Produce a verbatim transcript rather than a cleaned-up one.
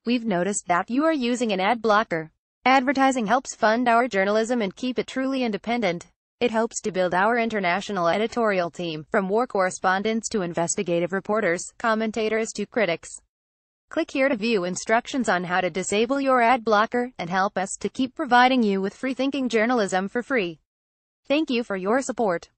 We've noticed that you are using an ad blocker. Advertising helps fund our journalism and keep it truly independent. It helps to build our international editorial team, from war correspondents to investigative reporters, commentators to critics. Click here to view instructions on how to disable your ad blocker, and help us to keep providing you with free-thinking journalism for free. Thank you for your support.